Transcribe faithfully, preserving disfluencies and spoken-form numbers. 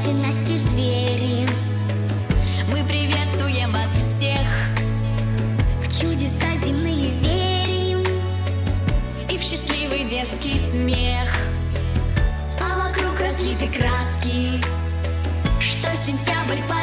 распахните настежь двери. Мы приветствуем вас всех, В чудеса земные верим, и в счастливый детский смех. а вокруг разлиты краски, Что сентябрь